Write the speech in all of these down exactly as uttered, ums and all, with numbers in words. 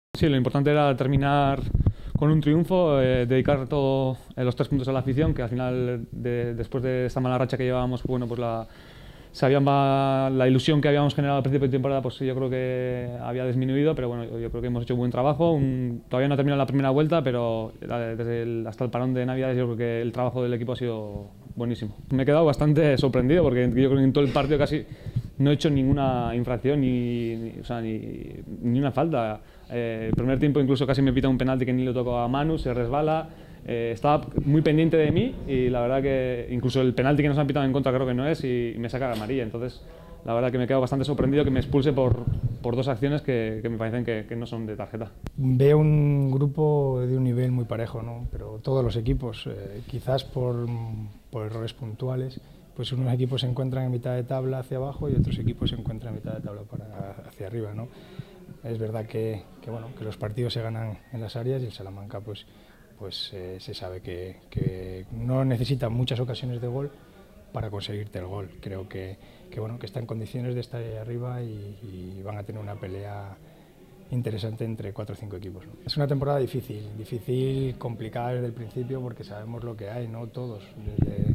Sí, lo importante era terminar con un triunfo, eh, dedicar todos eh, los tres puntos a la afición, que al final, de, después de esta mala racha que llevábamos, bueno, pues la, sabían va, la ilusión que habíamos generado al principio de temporada, pues yo creo que había disminuido, pero bueno, yo, yo creo que hemos hecho un buen trabajo. Un, todavía no ha terminado la primera vuelta, pero desde el, hasta el parón de Navidades yo creo que el trabajo del equipo ha sido buenísimo. Me he quedado bastante sorprendido porque yo creo que en todo el partido casi no he hecho ninguna infracción ni, ni, o sea, ni, ni una falta. Eh, el primer tiempo incluso casi me pita un penalti que ni lo toco a Manu, se resbala. Eh, estaba muy pendiente de mí y la verdad que incluso el penalti que nos han pitado en contra creo que no es y, y me saca la amarilla. Entonces la verdad que me quedo bastante sorprendido que me expulse por, por dos acciones que, que me parecen que, que no son de tarjeta. Veo un grupo de un nivel muy parejo, ¿no? Pero todos los equipos, eh, quizás por, por errores puntuales, pues unos equipos se encuentran en mitad de tabla hacia abajo y otros equipos se encuentran en mitad de tabla para, hacia arriba, ¿no? Es verdad que, que, bueno, que los partidos se ganan en las áreas y el Salamanca pues, pues eh, se sabe que, que no necesita muchas ocasiones de gol para conseguirte el gol. Creo que, que, bueno, que está en condiciones de estar ahí arriba y, y van a tener una pelea interesante entre cuatro o cinco equipos, ¿no? Es una temporada difícil, difícil, complicada desde el principio porque sabemos lo que hay, ¿no? Todos, desde,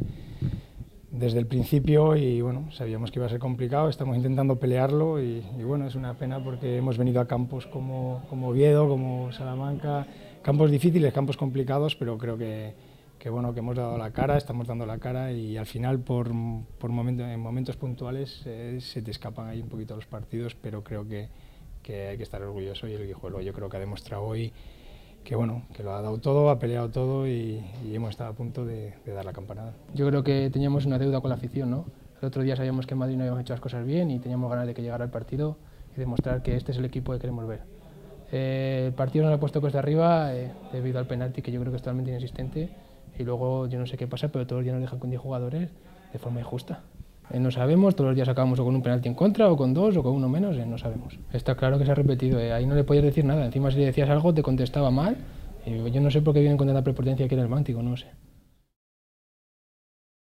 desde el principio y bueno, sabíamos que iba a ser complicado, estamos intentando pelearlo y, y bueno, es una pena porque hemos venido a campos como, como Oviedo, como Salamanca, campos difíciles, campos complicados, pero creo que, que bueno, que hemos dado la cara, estamos dando la cara y al final por, por momentos, en momentos puntuales eh, se te escapan ahí un poquito los partidos, pero creo que, que hay que estar orgulloso y el Guijuelo yo creo que ha demostrado hoy que bueno, que lo ha dado todo, ha peleado todo y, y hemos estado a punto de, de dar la campanada. Yo creo que teníamos una deuda con la afición, ¿no? El otro día sabíamos que en Madrid no habíamos hecho las cosas bien y teníamos ganas de que llegara el partido y demostrar que este es el equipo que queremos ver. Eh, el partido nos ha puesto cuesta arriba eh, debido al penalti que yo creo que es totalmente inexistente y luego yo no sé qué pasa, pero todos los días nos dejan con diez jugadores de forma injusta. Eh, no sabemos, todos los días acabamos o con un penalti en contra o con dos o con uno menos, eh, no sabemos. Está claro que se ha repetido, eh, ahí no le podías decir nada, encima si le decías algo te contestaba mal y yo no sé por qué vienen con tanta prepotencia aquí en el Mántico, no sé.